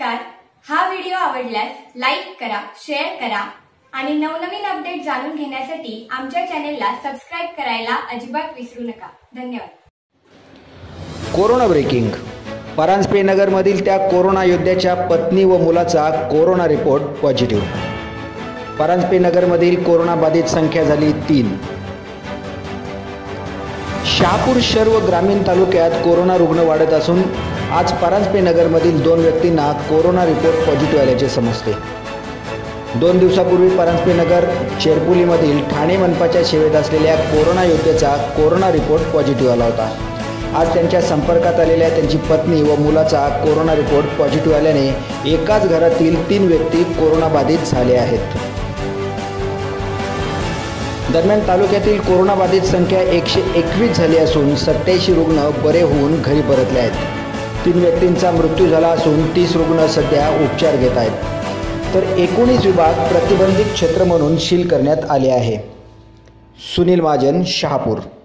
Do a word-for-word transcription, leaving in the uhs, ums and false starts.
नमस्कार. हा व्हिडिओ आवडल्यास लाईक करा, शेअर करा आणि नवनवीन अपडेट जाणून घेण्यासाठी आमच्या चॅनेलला सबस्क्राइब करायला अजिबात विसरू नका. धन्यवाद. Corona breaking. परांजपे नगरमधील त्या कोरोना योद्ध्याच्या पत्नी व मुलाचा कोरोना रिपोर्ट पॉझिटिव्ह. परांजपे नगरमधील कोरोना बाधित संख्या झाली तीन. शहापूर शहर व ग्रामीण तालुक्यात कोरोना रुग्ण वाढत असून आज परांजपे नगरमधील दोन व्यक्तींना कोरोना रिपोर्ट पॉझिटिव्ह आल्याचे समजते. दोन दिवसापूर्वी परांजपे नगर चेरपुलीमधील ठाणे मनपाच्या सेवेत असलेल्या कोरोना योद्ध्याचा कोरोना रिपोर्ट पॉझिटिव्ह आला होता. आज त्यांच्या संपर्कात आलेल्या त्यांची पत्नी व मुलाचा कोरोना रिपोर्ट पॉझिटिव्ह आल्याने एकाच घरातील तीन व्यक्ती कोरोना बाधित झाले आहेत. दरम्यान तालुक्यातील कोरोना बाधित संख्या एकशे एकवीस झाली असून सत्याऐंशी रुग्ण बरे होऊन घरी परतले आहेत. तीन व्यक्तींचा मृत्यू झाला असून तीस रुग्ण सध्या उपचार घेत आहेत. तर एकोणीस विभाग प्रतिबंधित क्षेत्र म्हणून सील करण्यात आले आहे. सुनील महाजन, शहापूर.